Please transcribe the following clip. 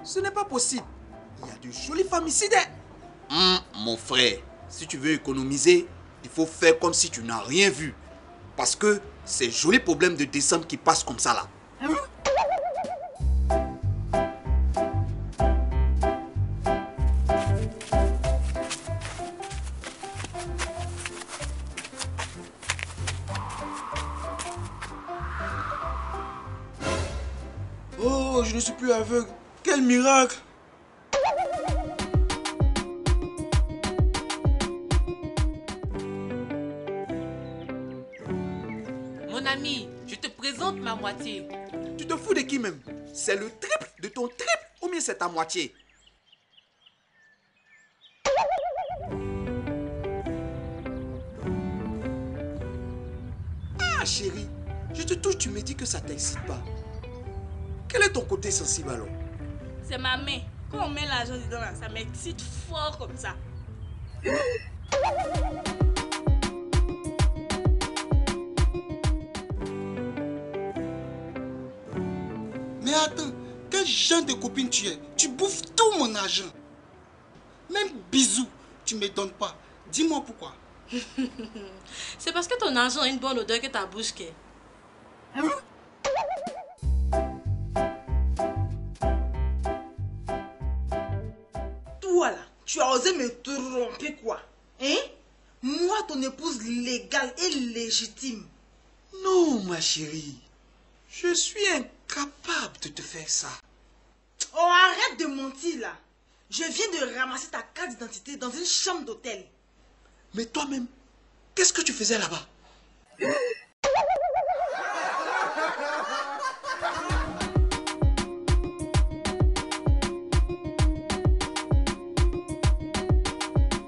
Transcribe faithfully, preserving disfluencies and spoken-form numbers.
Ce n'est pas possible. Il y a de jolies femmes ici. Hum, mon frère, si tu veux économiser, il faut faire comme si tu n'as rien vu. Parce que ces jolis problèmes de décembre qui passent comme ça là. Hum? Oh, je ne suis plus aveugle. Quel miracle! Mon ami, je te présente ma moitié. Tu te fous de qui même? C'est le triple de ton triple ou bien c'est ta moitié? Ah chérie, je te touche, tu me dis que ça t'excite pas. Quel est ton côté sensible alors? C'est ma main. Quand on met l'argent dedans, là, ça m'excite fort comme ça. Mais attends, quel genre de copine tu es? Tu bouffes tout mon argent. Même bisous, tu me donnes pas. Dis-moi pourquoi. C'est parce que ton argent a une bonne odeur que ta bouche qu'est. Hein? Toi là, tu as osé me tromper quoi? Hein? Moi, ton épouse légale et légitime. Non, ma chérie. Je suis incapable de te faire ça. Oh, arrête de mentir là. Je viens de ramasser ta carte d'identité dans une chambre d'hôtel. Mais toi-même, qu'est-ce que tu faisais là-bas?